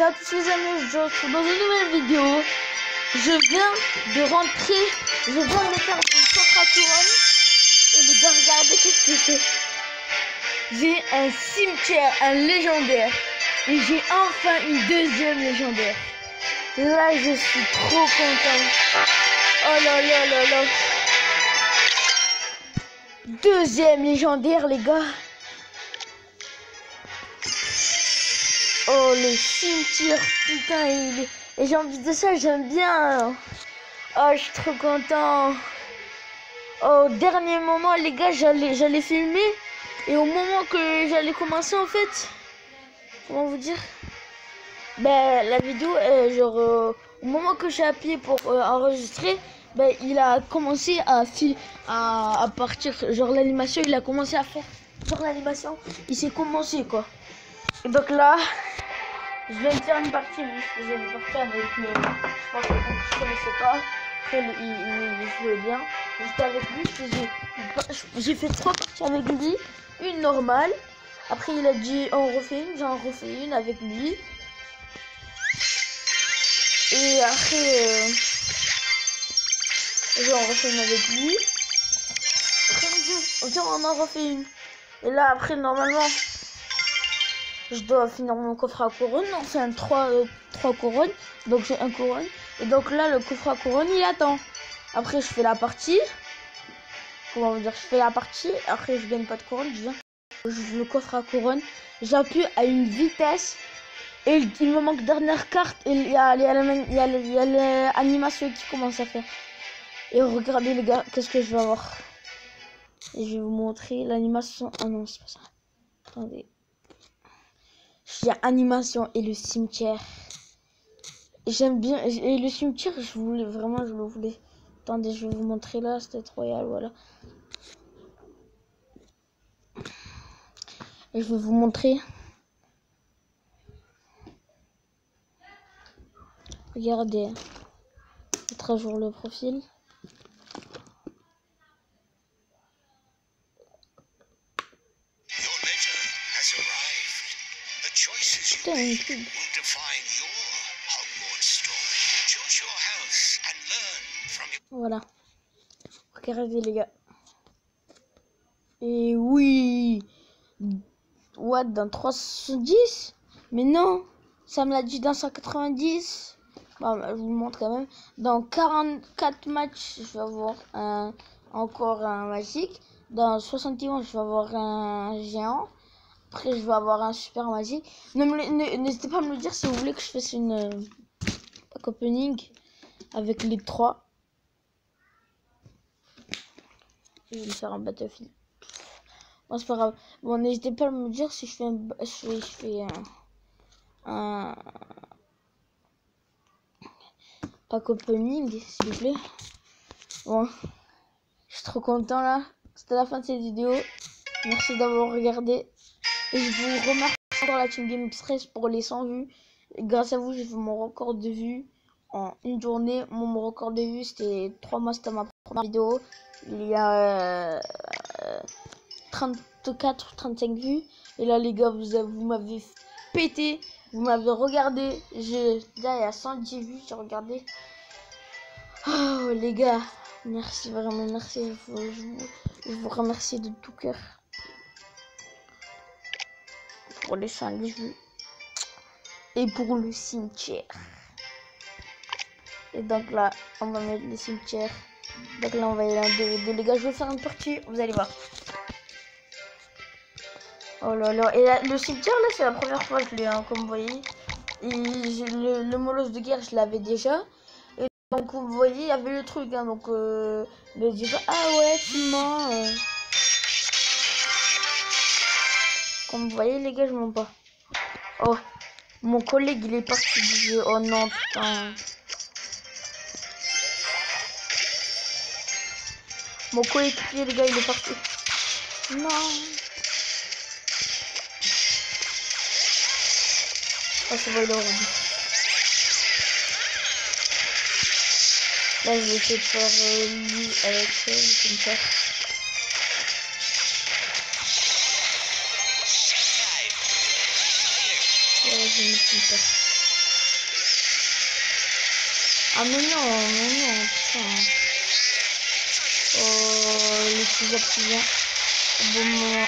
Salut à tous les amis, je vous retrouve dans une nouvelle vidéo. Je viens de rentrer, je viens de faire une coffre à couronne. Et les gars, regardez qu'est-ce que c'est. J'ai un cimetière, un légendaire. Et j'ai enfin une deuxième légendaire. Là, je suis trop content. Oh là là là là. Deuxième légendaire, les gars. Oh, le cimetière, putain, et j'ai envie de ça, j'aime bien. Oh, je suis trop content. Au dernier moment, les gars, j'allais filmer. Et au moment que j'allais commencer, en fait, comment vous dire, ben, la vidéo, au moment que j'ai appuyé pour enregistrer, ben, il a commencé à partir, genre l'animation, il a commencé à faire, genre l'animation, il s'est commencé, quoi. Et donc là, je viens de faire une partie, je faisais une partie avec, je pense que vous ne connaissez pas, après il jouait bien, j'étais avec lui, j'ai fait 3 parties avec lui, une normale, après il a dit on refait une, j'en refais une avec lui, et après j'en refais une avec lui, après on en refait une, et là après normalement, je dois finir mon coffre à couronne, enfin 3 couronnes, donc j'ai un couronne. Et donc là, le coffre à couronne, il attend. Après, je fais la partie. Comment vous dire, je fais la partie, après je gagne pas de couronne, le coffre à couronne. J'appuie à une vitesse. Et il me manque dernière carte. Et il y a l'animation qui commence à faire. Et regardez les gars, qu'est-ce que je vais avoir. Et je vais vous montrer l'animation. Ah non, c'est pas ça. Attendez. Il y a animation et le cimetière. J'aime bien. Et le cimetière, je le voulais. Attendez, je vais vous montrer là. C'était royal, voilà. Et je vais vous montrer. Regardez. Mettre à jour le profil. Putain, une pub. Voilà. Regardez les gars. Et oui. What, dans 310? Mais non. Ça me l'a dit dans 190. Bon, je vous le montre quand même. Dans 44 matchs, je vais avoir encore un magique. Dans 71, je vais avoir un géant. Après, je vais avoir un super magique. N'hésitez pas à me le dire si vous voulez que je fasse une pack opening avec les 3. Je vais le faire en Battlefield. Bon, c'est pas grave. Bon, n'hésitez pas à me dire si je fais un pack opening, s'il vous plaît. Bon, je suis trop content là. C'était la fin de cette vidéo. Merci d'avoir regardé. Et je vous remercie pour la Team Game Express pour les 100 vues. Et grâce à vous, j'ai fait mon record de vues en une journée. Mon record de vues, c'était 3 mois, c'était ma première vidéo. Il y a 34 ou 35 vues. Et là, les gars, vous m'avez pété. Vous m'avez regardé. Là, il y a 110 vues, j'ai regardé. Oh, les gars. Merci, vraiment, merci. Je vous remercie de tout cœur. Pour les 5 vues. Et pour le cimetière. Et donc là, on va mettre le cimetière. Donc là, on va y aller en 2v2. Les gars, je vais faire une partie. Vous allez voir. Oh là là. Et là, le cimetière, là, c'est la première fois que je l'ai, hein, comme vous voyez. Et le molosse de guerre, je l'avais déjà. Et donc, vous voyez, il y avait le truc. Hein, donc, ne dis pas, ah ouais, tu mens. Comme vous voyez, les gars, je mens pas. Oh, mon collègue, il est parti du jeu. Oh non, putain. Mon coéquipier, les gars, il est parti. Non. Oh, c'est vrai, il est horrible. Là, je vais essayer de faire lui avec le cimetière. Ouais, je vais mettre cimetière. Ah mais non, putain. Oh, le plus au bon moment.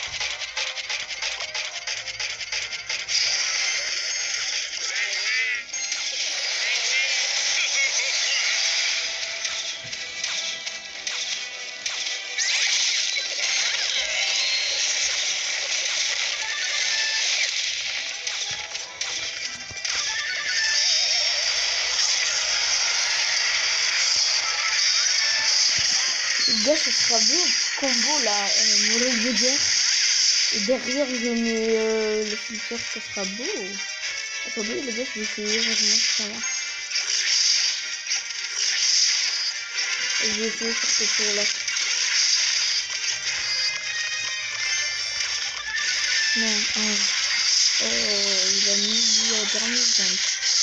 Les gars, ça sera beau. Combo là, Mauvaise de guerre. Et derrière, je mets le filtre, ça sera beau. Attendez, les gars, je vais essayer vraiment, ça va. Et je vais essayer sur ce tour là. Non, oh, il a mis au dernier jump.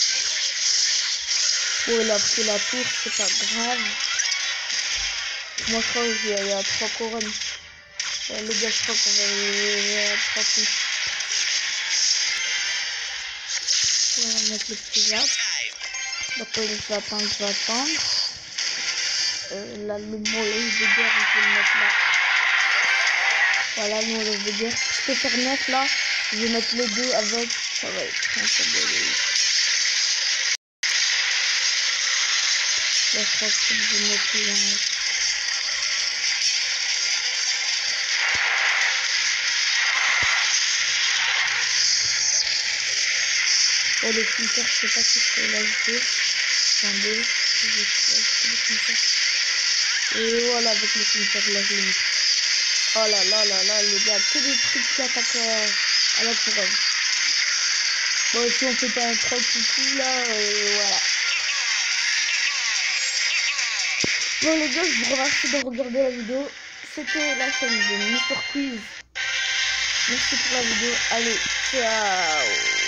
Oh, il a pris la tour, c'est pas grave. Moi, je crois qu'il y a 3 couronnes. Les gars, je crois qu'on va aller à 3 coups. On va mettre le petit zap. Donc, je vais attendre. Là, le mauvaise de guerre, je vais le mettre là. Voilà, le mauvaise de guerre. Si je peux faire 9 là, je vais mettre les deux avec. Ça va être un peu beau. Là, je crois que je vais mettre là. Oh, le filter, je sais pas si je peux l'ajouter. Attendez, je vais ajouter le filter. Et voilà, avec le filter, là, je l'ai mis. Oh là là là là, les gars, que des trucs qui attaquent à la couronne. Bon, si on fait pas un troll coucou, là, voilà. Bon, les gars, je vous remercie de regarder la vidéo. C'était la chaîne de Mr Quiz. Merci pour la vidéo. Allez, ciao.